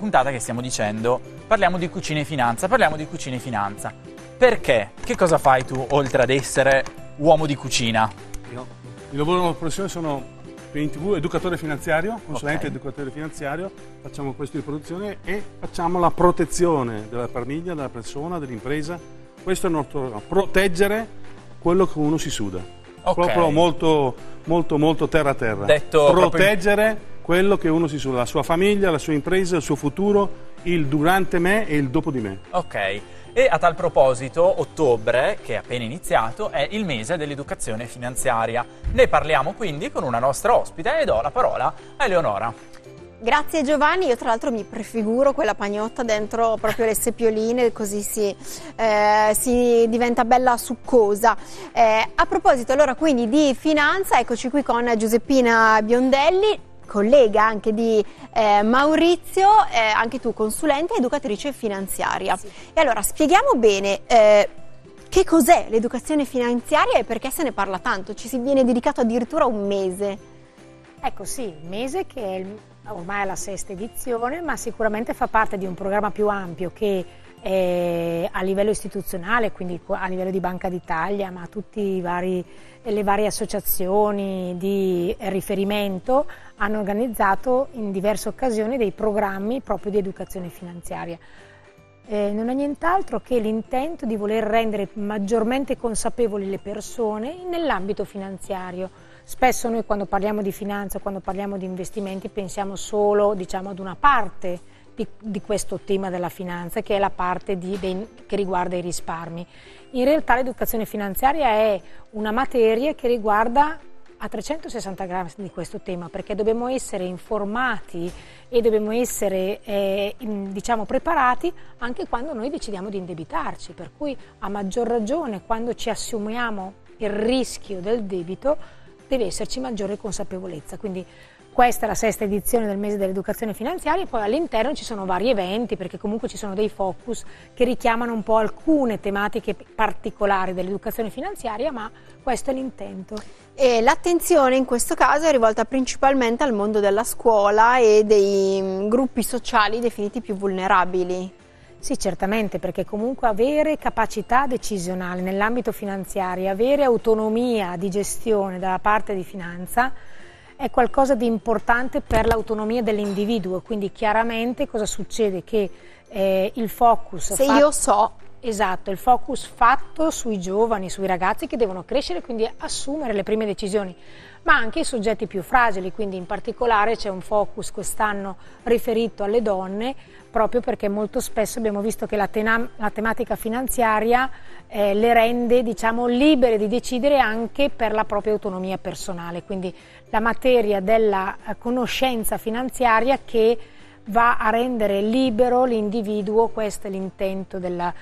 puntata che stiamo dicendo parliamo di cucina e finanza, parliamo di cucina e finanza. Perché? Che cosa fai tu oltre ad essere uomo di cucina? Io lavoro nella professione, sono in TV educatore finanziario, consulente educatore finanziario, facciamo questo di produzione e facciamo la protezione della famiglia, della persona, dell'impresa. Questo è il nostro lavoro, proteggere quello che uno si suda. Proprio molto terra a terra. Proteggere quello che uno si suda, la sua famiglia, la sua impresa, il suo futuro, il durante me e il dopo di me. Ok. E a tal proposito, ottobre, che è appena iniziato, è il mese dell'educazione finanziaria. Ne parliamo quindi con una nostra ospite e do la parola a Eleonora. Grazie Giovanni, io tra l'altro mi prefiguro quella pagnotta dentro proprio le seppioline, così si diventa bella succosa. A proposito allora quindi di finanza, eccoci qui con Giuseppina Biondelli, collega anche di Maurizio, anche tu consulente e educatrice finanziaria. Sì. E allora spieghiamo bene che cos'è l'educazione finanziaria e perché se ne parla tanto, ci si viene dedicato addirittura un mese. Ecco sì, un mese che è ormai è la 6ª edizione, ma sicuramente fa parte di un programma più ampio che a livello istituzionale, quindi a livello di Banca d'Italia, ma tutte le varie associazioni di riferimento hanno organizzato in diverse occasioni dei programmi proprio di educazione finanziaria. Non è nient'altro che l'intento di voler rendere maggiormente consapevoli le persone nell'ambito finanziario. Spesso noi quando parliamo di finanza, quando parliamo di investimenti, pensiamo solo, diciamo, ad una parte di questo tema della finanza, che è la parte che riguarda i risparmi. In realtà l'educazione finanziaria è una materia che riguarda a 360 gradi di questo tema, perché dobbiamo essere informati e dobbiamo essere diciamo preparati anche quando noi decidiamo di indebitarci, per cui a maggior ragione quando ci assumiamo il rischio del debito deve esserci maggiore consapevolezza. Quindi questa è la 6ª edizione del mese dell'educazione finanziaria e poi all'interno ci sono vari eventi, perché comunque ci sono dei focus che richiamano un po' alcune tematiche particolari dell'educazione finanziaria, ma questo è l'intento. E l'attenzione in questo caso è rivolta principalmente al mondo della scuola e dei gruppi sociali definiti più vulnerabili. Sì, certamente, perché comunque avere capacità decisionale nell'ambito finanziario, avere autonomia di gestione dalla parte di finanza è qualcosa di importante per l'autonomia dell'individuo, quindi chiaramente cosa succede? Che il focus... Esatto, il focus fatto sui giovani, sui ragazzi che devono crescere, quindi assumere le prime decisioni, ma anche i soggetti più fragili, quindi in particolare c'è un focus quest'anno riferito alle donne, proprio perché molto spesso abbiamo visto che la tematica finanziaria le rende, diciamo, libere di decidere anche per la propria autonomia personale, quindi la materia della conoscenza finanziaria che va a rendere libero l'individuo. Questo è l'intento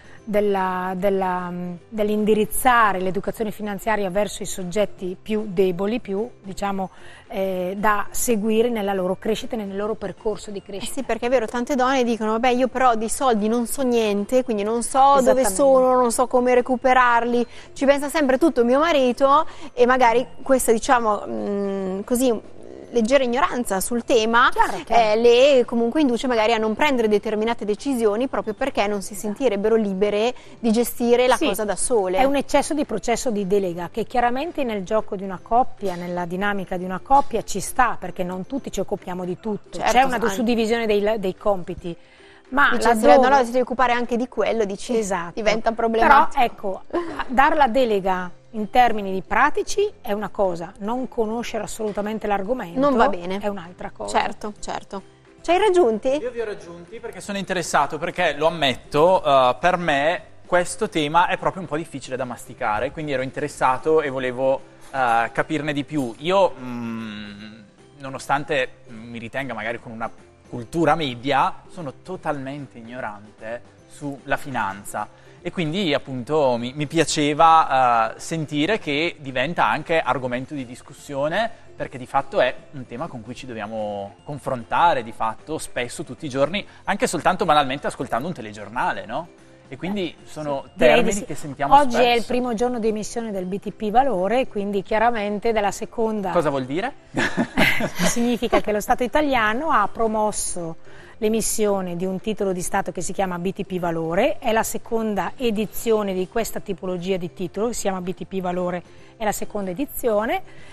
dell'indirizzare l'educazione finanziaria verso i soggetti più deboli, più diciamo da seguire nella loro crescita e nel loro percorso di crescita. Sì, perché è vero, tante donne dicono vabbè, io però di soldi non so niente, quindi non so dove sono, non so come recuperarli, ci pensa sempre tutto mio marito e magari questa, diciamo, così leggera ignoranza sul tema le comunque induce magari a non prendere determinate decisioni proprio perché non si sentirebbero libere di gestire la cosa da sole. È un eccesso di processo di delega che chiaramente nel gioco di una coppia, nella dinamica di una coppia ci sta, perché non tutti ci occupiamo di tutto, c'è una suddivisione dei compiti. Ma se si deve occupare anche di quello, diventa problematico. Però ecco, dar la delega in termini di pratici è una cosa, non conoscere assolutamente l'argomento non va bene, è un'altra cosa. Certo. Ci hai raggiunti? Io vi ho raggiunti perché sono interessato, perché lo ammetto, per me questo tema è proprio un po' difficile da masticare, quindi ero interessato e volevo capirne di più. Io, nonostante mi ritenga magari con una cultura media, sono totalmente ignorante sulla finanza. E quindi appunto mi piaceva sentire che diventa anche argomento di discussione, perché di fatto è un tema con cui ci dobbiamo confrontare di fatto spesso, tutti i giorni, anche soltanto banalmente ascoltando un telegiornale, no? E quindi sono Direi termini di sì. che sentiamo Oggi spesso. è il primo giorno di emissione del BTP Valore, quindi chiaramente della seconda... Cosa vuol dire? Significa che lo Stato italiano ha promosso l'emissione di un titolo di Stato che si chiama BTP Valore, è la seconda edizione di questa tipologia di titolo, si chiama BTP Valore, è la seconda edizione,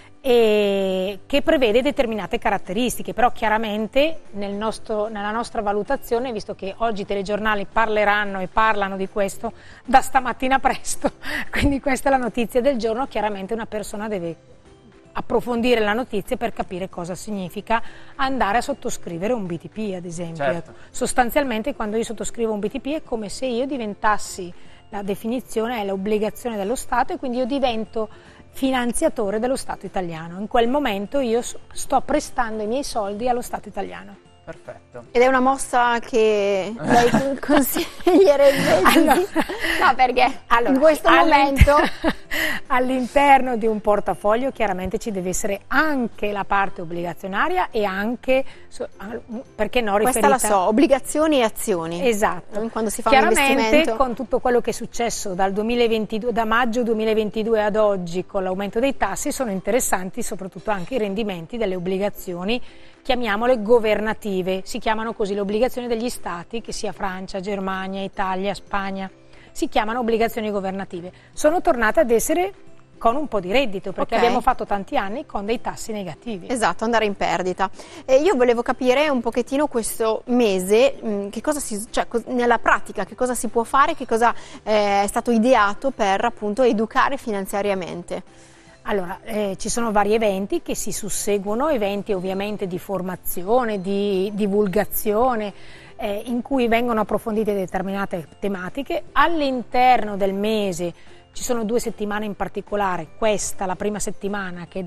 e che prevede determinate caratteristiche, però chiaramente nella nostra valutazione, visto che oggi i telegiornali parleranno e parlano di questo da stamattina presto, quindi questa è la notizia del giorno, chiaramente una persona deve approfondire la notizia per capire cosa significa andare a sottoscrivere un BTP, ad esempio. Certo. Sostanzialmente quando io sottoscrivo un BTP è come se io diventassi, la definizione è l'obbligazione dello Stato, e quindi io divento finanziatore dello Stato italiano. In quel momento io sto prestando i miei soldi allo Stato italiano. Perfetto. Ed è una mossa che lei consiglierebbe? Allora, no, perché in questo momento... All'interno di un portafoglio chiaramente ci deve essere anche la parte obbligazionaria e anche, perché no, riferita... Questa la so, obbligazioni e azioni. Esatto. Quando si fa un chiaramente investimento. Con tutto quello che è successo dal 2022, da maggio 2022 ad oggi, con l'aumento dei tassi, sono interessanti soprattutto anche i rendimenti delle obbligazioni, chiamiamole governative, si chiamano così le obbligazioni degli stati, che sia Francia, Germania, Italia, Spagna, si chiamano obbligazioni governative. Sono tornate ad essere con un po' di reddito, perché abbiamo fatto tanti anni con dei tassi negativi. Esatto, andare in perdita. Io volevo capire un pochettino questo mese, che cosa nella pratica, che cosa si può fare, che cosa è stato ideato per appunto educare finanziariamente. Allora, ci sono vari eventi che si susseguono, eventi ovviamente di formazione, di divulgazione, in cui vengono approfondite determinate tematiche. All'interno del mese ci sono 2 settimane in particolare, questa la prima settimana che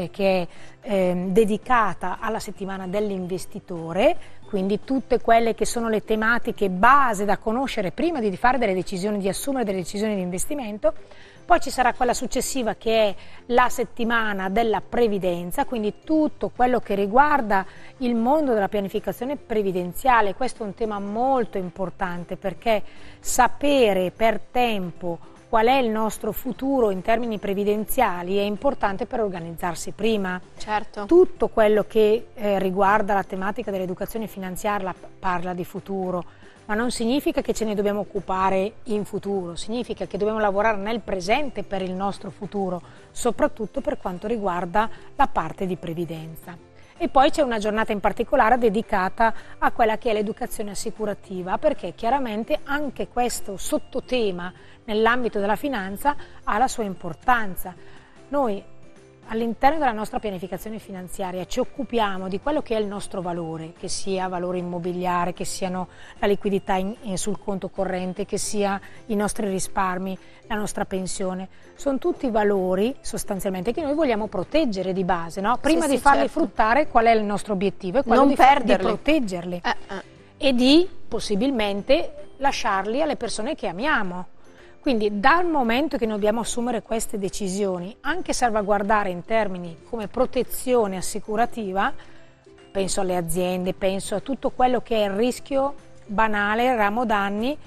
è dedicata alla settimana dell'investitore, quindi tutte quelle che sono le tematiche base da conoscere prima di fare delle decisioni, di assumere delle decisioni di investimento. Poi ci sarà quella successiva che è la settimana della previdenza, quindi tutto quello che riguarda il mondo della pianificazione previdenziale. Questo è un tema molto importante, perché sapere per tempo qual è il nostro futuro in termini previdenziali è importante per organizzarsi prima. Certo. Tutto quello che riguarda la tematica dell'educazione finanziaria parla di futuro, ma non significa che ce ne dobbiamo occupare in futuro, significa che dobbiamo lavorare nel presente per il nostro futuro, soprattutto per quanto riguarda la parte di previdenza. E poi c'è una giornata in particolare dedicata a quella che è l'educazione assicurativa, perché chiaramente anche questo sottotema nell'ambito della finanza ha la sua importanza. Noi all'interno della nostra pianificazione finanziaria ci occupiamo di quello che è il nostro valore, che sia valore immobiliare, che siano la liquidità sul conto corrente, che sia i nostri risparmi, la nostra pensione. Sono tutti valori sostanzialmente che noi vogliamo proteggere di base, no? Prima di farli fruttare, qual è il nostro obiettivo? È quello di proteggerli e di possibilmente lasciarli alle persone che amiamo. Quindi dal momento che noi dobbiamo assumere queste decisioni, anche salvaguardare in termini come protezione assicurativa, penso alle aziende, penso a tutto quello che è il rischio banale, ramo danni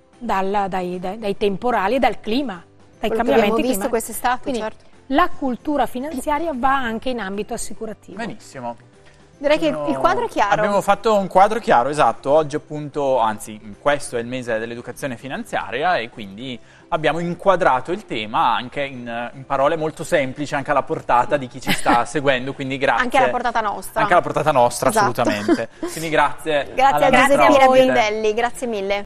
dai temporali e dal clima, dai cambiamenti climatici. Abbiamo visto quest'estate, Quindi certo. La cultura finanziaria va anche in ambito assicurativo. Benissimo. Direi che il quadro è chiaro. Abbiamo fatto un quadro chiaro, esatto. Oggi appunto, anzi, questo è il mese dell'educazione finanziaria e quindi abbiamo inquadrato il tema anche in parole molto semplici, anche alla portata di chi ci sta seguendo, quindi grazie. Anche alla portata nostra. Anche alla portata nostra, esatto. assolutamente. Quindi grazie. Grazie a alla nostra Giuseppina ospite. Biondelli, grazie mille.